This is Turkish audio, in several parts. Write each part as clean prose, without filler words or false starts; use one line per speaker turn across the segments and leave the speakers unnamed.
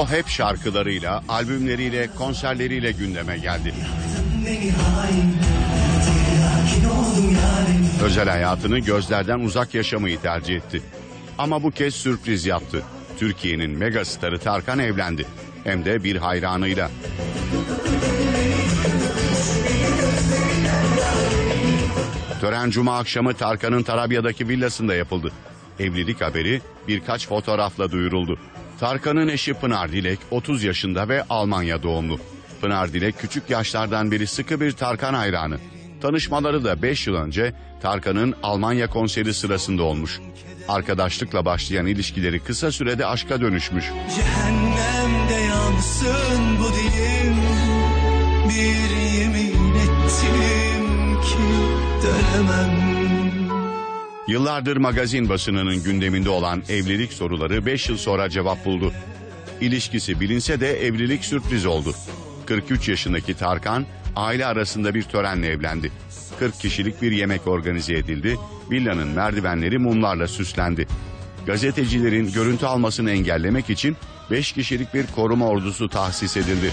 O hep şarkılarıyla, albümleriyle, konserleriyle gündeme geldi. Özel hayatını gözlerden uzak yaşamayı tercih etti. Ama bu kez sürpriz yaptı. Türkiye'nin megastarı Tarkan evlendi. Hem de bir hayranıyla. Tören cuma akşamı Tarkan'ın Tarabya'daki villasında yapıldı. Evlilik haberi birkaç fotoğrafla duyuruldu. Tarkan'ın eşi Pınar Dilek 30 yaşında ve Almanya doğumlu. Pınar Dilek küçük yaşlardan beri sıkı bir Tarkan hayranı. Tanışmaları da 5 yıl önce Tarkan'ın Almanya konseri sırasında olmuş. Arkadaşlıkla başlayan ilişkileri kısa sürede aşka dönüşmüş.
Cehennemde yansın bu dilim, bir yemin ettim ki dönemem.
Yıllardır magazin basınının gündeminde olan evlilik soruları 5 yıl sonra cevap buldu. İlişkisi bilinse de evlilik sürpriz oldu. 43 yaşındaki Tarkan aile arasında bir törenle evlendi. 40 kişilik bir yemek organize edildi. Villanın merdivenleri mumlarla süslendi. Gazetecilerin görüntü almasını engellemek için 5 kişilik bir koruma ordusu tahsis edildi.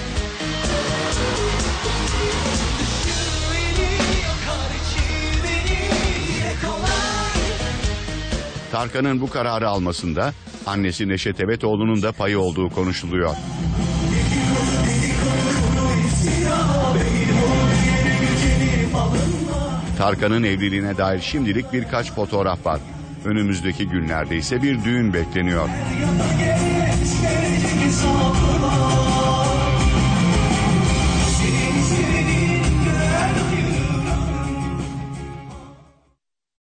Tarkan'ın bu kararı almasında annesi Neşet Evetoğlu'nun da payı olduğu konuşuluyor. Tarkan'ın evliliğine dair şimdilik birkaç fotoğraf var. Önümüzdeki günlerde ise bir düğün bekleniyor.